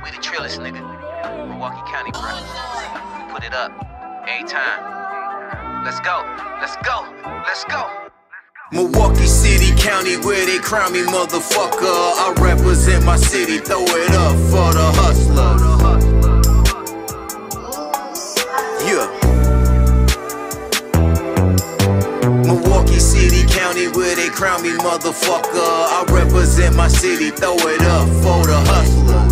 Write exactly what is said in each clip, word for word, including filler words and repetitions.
We the trillest, nigga. Milwaukee County, bro. We put it up every time. Let's go, let's go, let's go. Milwaukee City, county where they crown me, motherfucker. I represent my city, throw it up for the hustler. Yeah. Milwaukee City, county where they crown me, motherfucker. I represent my city, throw it up for the hustler.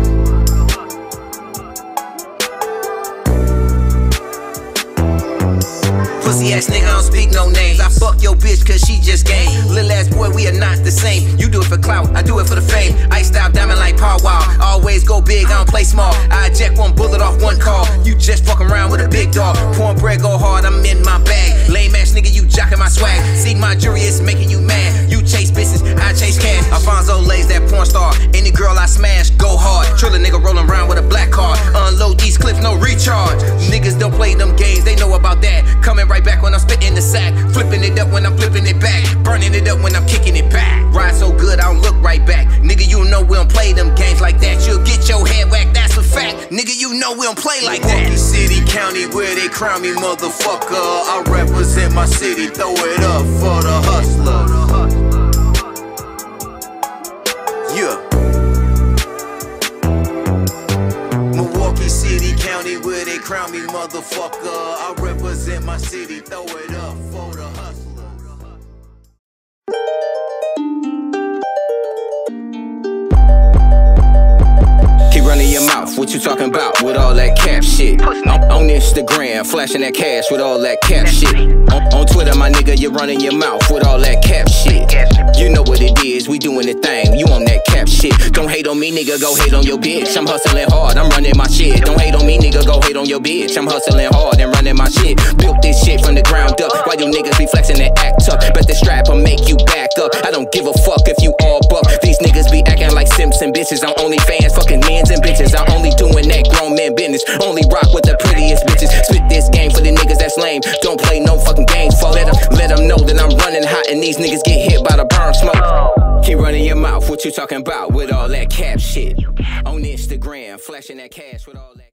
Pussy ass nigga, I don't speak no names. I fuck your bitch cause she just game. Little ass boy, we are not the same. You do it for clout, I do it for the fame. Iced out diamond like Paul Wall. Always go big, I don't play small. I eject one bullet off one call. You just fucking around with a big dog. Pouring bread, go hard, I'm in my bag. Lame ass nigga, you jocking my swag. See my jury, it's making you mad. You chase bitches, I chase cash. Alfonso lays that porn star. Any girl I smash, go hard. Triller nigga rolling around with a black card. Unload these clips, no recharge. Niggas don't play them games, they know about that. Coming right back when I'm spitting the sack. Flipping it up when I'm flipping it back. Burning it up when I'm kicking it back. Ride so good, I don't look right back. Nigga, you know we don't play them games like that. You'll get your head whacked, that's a fact. Nigga, you know we don't play like that. Milwaukee City, county where they crown me, motherfucker. I represent my city, throw it up for the hustler. Yeah. Milwaukee City, county where they crown me, motherfucker. I represent my city, throw it up for the hustler. Keep running your mouth, what you talking about with all that cap shit? On, on Instagram, flashing that cash with all that cap shit. On, on Twitter, my nigga, you're running your mouth with all that cap shit. You know what it is, we doing the thing, you on that cap shit. Don't hate on me, nigga, go hate on your bitch. I'm hustling hard, I'm running my shit. Don't hate on me, nigga, go hate on your bitch. I'm hustling hard and running my shit. Built this shit from the ground up. Why you niggas be flexing and act up? Bet the strap will make you back up. I don't give a fuck if you all buck. These niggas be acting like Simpson bitches on OnlyFans, fucking mans and bitches. I'm only doing that grown man business. Only rock with the prettiest bitches. Spit this game for the niggas that's lame. Don't play no fucking games for let them, let them know that I'm running hot and these niggas get hit by the burn smoke. Keep running your mouth, what you talking about with all that cap shit? On Instagram, flashing that cash with all that.